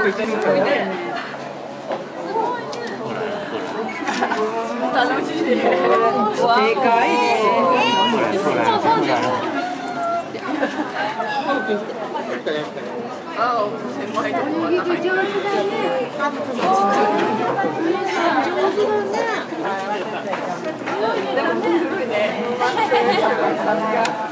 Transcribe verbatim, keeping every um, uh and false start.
く行ってるよ。 楽しいね。でかいね。そうそうです。ああ、狭いところは高い。上手だね。でも面白いね。